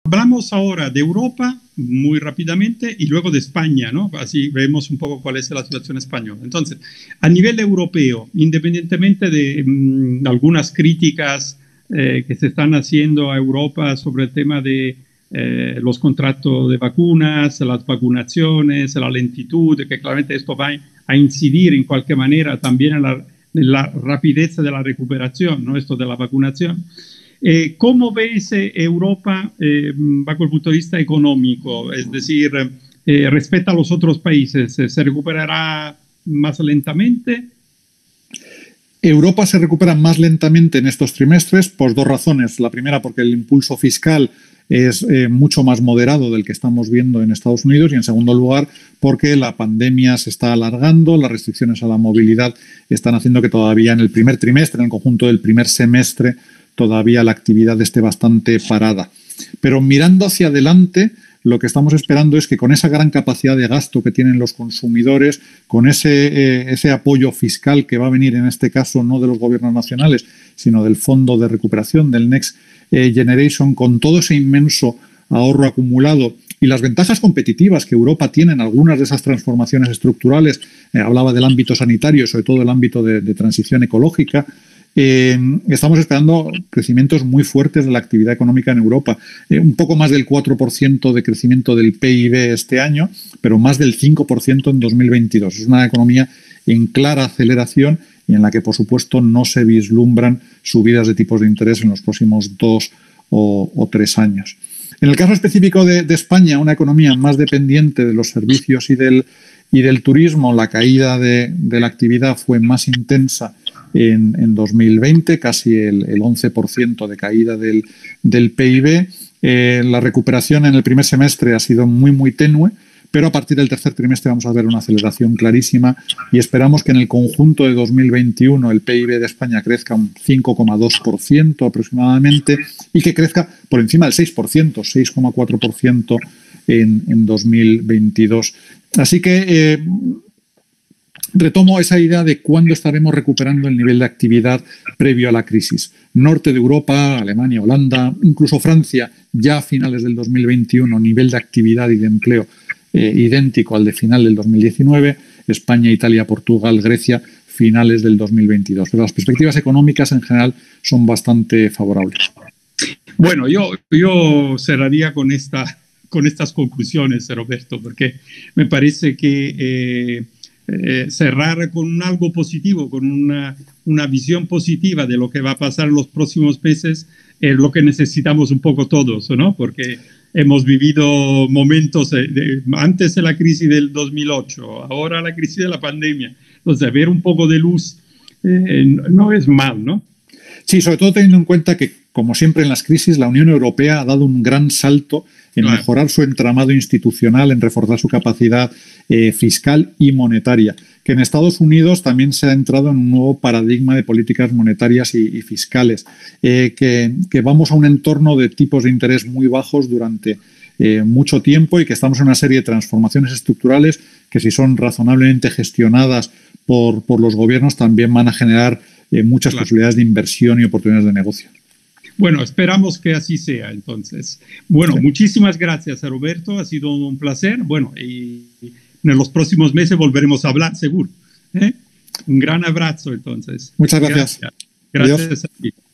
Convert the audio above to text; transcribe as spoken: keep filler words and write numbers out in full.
hablamos ahora de Europa muy rápidamente y luego de España, ¿no? Así vemos un poco cuál es la situación española. Entonces, a nivel europeo, independientemente de mmm, algunas críticas eh, que se están haciendo a Europa sobre el tema de eh, los contratos de vacunas, las vacunaciones, la lentitud, que claramente esto va a incidir en cualquier manera también en la, en la rapidez de la recuperación, ¿no? Esto de la vacunación. Eh, ¿Cómo ves eh, Europa eh, bajo el punto de vista económico? Es decir, eh, respecto a los otros países, ¿se recuperará más lentamente? Europa se recupera más lentamente en estos trimestres por dos razones. La primera, porque el impulso fiscal es eh, mucho más moderado del que estamos viendo en Estados Unidos, y en segundo lugar porque la pandemia se está alargando, las restricciones a la movilidad están haciendo que todavía en el primer trimestre, en el conjunto del primer semestre, todavía la actividad esté bastante parada. Pero mirando hacia adelante, lo que estamos esperando es que con esa gran capacidad de gasto que tienen los consumidores, con ese, eh, ese apoyo fiscal que va a venir en este caso no de los gobiernos nacionales, sino del Fondo de Recuperación, del Next Generation, con todo ese inmenso ahorro acumulado y las ventajas competitivas que Europa tiene en algunas de esas transformaciones estructurales, eh, hablaba del ámbito sanitario y sobre todo del ámbito de, de transición ecológica, Eh, estamos esperando crecimientos muy fuertes de la actividad económica en Europa. Eh, un poco más del cuatro por ciento de crecimiento del P I B este año, pero más del cinco por ciento en dos mil veintidós. Es una economía en clara aceleración y en la que, por supuesto, no se vislumbran subidas de tipos de interés en los próximos dos o, o tres años. En el caso específico de, de España, una economía más dependiente de los servicios y del, y del turismo, la caída de, de la actividad fue más intensa En, en dos mil veinte, casi el, el once por ciento de caída del, del P I B. Eh, la recuperación en el primer semestre ha sido muy, muy tenue, pero a partir del tercer trimestre vamos a ver una aceleración clarísima y esperamos que en el conjunto de dos mil veintiuno el P I B de España crezca un cinco coma dos por ciento aproximadamente y que crezca por encima del seis por ciento, seis coma cuatro por ciento en, en dos mil veintidós. Así que eh, retomo esa idea de cuándo estaremos recuperando el nivel de actividad previo a la crisis. Norte de Europa, Alemania, Holanda, incluso Francia, ya a finales del dos mil veintiuno, nivel de actividad y de empleo eh, idéntico al de final del dos mil diecinueve. España, Italia, Portugal, Grecia, finales del dos mil veintidós. Pero las perspectivas económicas en general son bastante favorables. Bueno, yo, yo cerraría con, esta, con estas conclusiones, Roberto, porque me parece que Eh, Eh, cerrar con algo positivo, con una, una visión positiva de lo que va a pasar en los próximos meses, es lo que necesitamos un poco todos, ¿no? Porque hemos vivido momentos de, de, antes de la crisis del dos mil ocho, ahora la crisis de la pandemia. Entonces, ver un poco de luz eh, no es mal, ¿no? Sí, sobre todo teniendo en cuenta que, como siempre en las crisis, la Unión Europea ha dado un gran salto en claro. mejorar su entramado institucional, en reforzar su capacidad eh, fiscal y monetaria. Que en Estados Unidos también se ha entrado en un nuevo paradigma de políticas monetarias y, y fiscales. Eh, que, que vamos a un entorno de tipos de interés muy bajos durante eh, mucho tiempo y que estamos en una serie de transformaciones estructurales que, si son razonablemente gestionadas por, por los gobiernos, también van a generar eh, muchas claro. posibilidades de inversión y oportunidades de negocio. Bueno, esperamos que así sea, entonces. Bueno, sí. Muchísimas gracias, Roberto. Ha sido un placer. Bueno, y en los próximos meses volveremos a hablar, seguro. ¿Eh? Un gran abrazo, entonces. Muchas gracias. Gracias, gracias a ti.